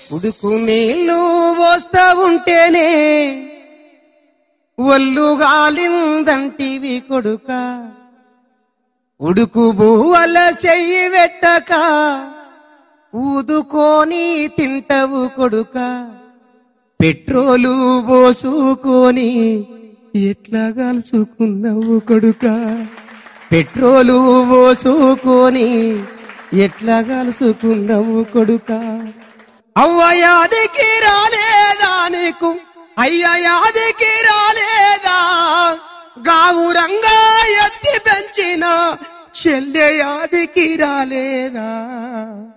ఉడుకు నీళ్ళు పోస్తా ఉంటేనే ఒళ్ళు గాలిందంటివి కొడుక, ఉడుకు బువ్వల చెయ్యి పెట్టక ఊదుకొని తింటవు కొడుక, పెట్రోలు పోసుకొని ఎట్లా కాల్చుకున్నావు కొడుక, పెట్రోలు పోసుకొని ఎట్లా కాల్చుకున్నావు కొడుక. అవ్వ యాదికి రాలేదా నీకు, అయ్య యాదికి రాలేదా, గావురంగా ఎత్తి పెంచిన చెల్లె యాదికి రాలేదా.